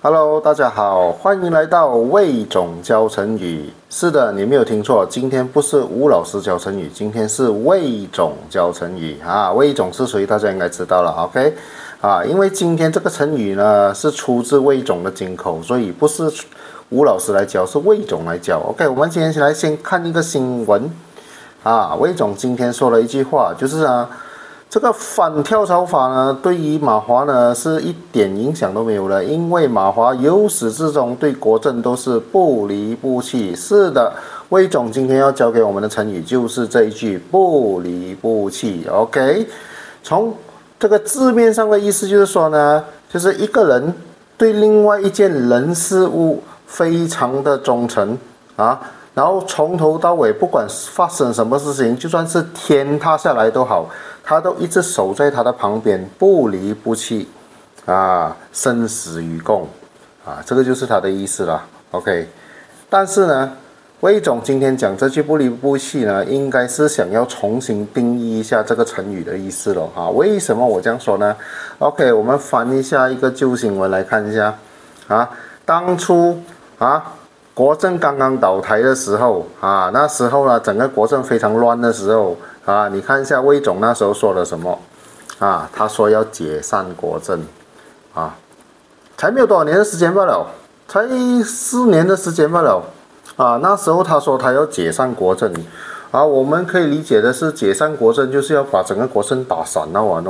Hello， 大家好，欢迎来到魏总教成语。是的，你没有听错，今天不是吴老师教成语，今天是魏总教成语啊。魏总是谁？大家应该知道了 ，OK？ 因为今天这个成语呢是出自魏总的金口，所以不是吴老师来教，是魏总来教。OK， 我们今天先看一个新闻魏总今天说了一句话，就是这个反跳槽法呢，对于马华呢是一点影响都没有了，因为马华由始至终对国政都是不离不弃。是的，魏总今天要教给我们的成语就是这一句不离不弃。OK， 从这个字面上的意思就是说呢，就是一个人对另外一件人事物非常的忠诚然后从头到尾，不管发生什么事情，就算是天塌下来都好，他都一直守在他的旁边，不离不弃生死与共这个就是他的意思了。OK， 但是呢，魏总今天讲这句不离不弃呢，应该是想要重新定义一下这个成语的意思了为什么我这样说呢 ？OK， 我们翻一下一个旧新闻来看一下当初国政刚刚倒台的时候那时候呢，整个国政非常乱的时候你看一下魏总那时候说了什么他说要解散国政才没有多少年的时间罢了，才4年的时间罢了那时候他说他要解散国政我们可以理解的是解散国政就是要把整个国政打散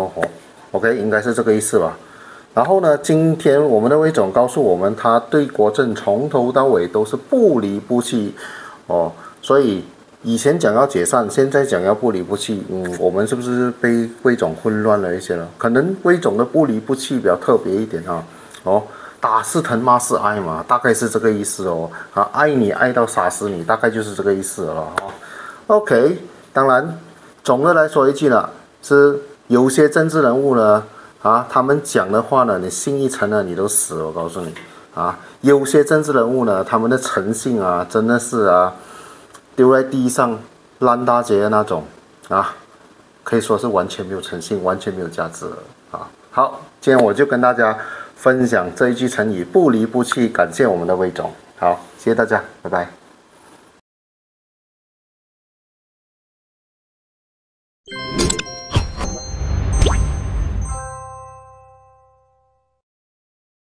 OK， 应该是这个意思吧。然后呢，今天我们的魏总告诉我们，他对国政从头到尾都是不离不弃所以以前讲要解散，现在讲要不离不弃，我们是不是被魏总混乱了一些呢？可能魏总的不离不弃比较特别一点打是疼，骂是爱嘛，大概是这个意思爱你爱到杀死你，大概就是这个意思了OK， 当然，总的来说一句呢，是有些政治人物呢他们讲的话呢，你信一层呢，你都死了。我告诉你有些政治人物呢，他们的诚信真的是丢在地上烂大街的那种可以说是完全没有诚信，完全没有价值了好，今天我就跟大家分享这一句成语不离不弃，感谢我们的魏总。好，谢谢大家，拜拜。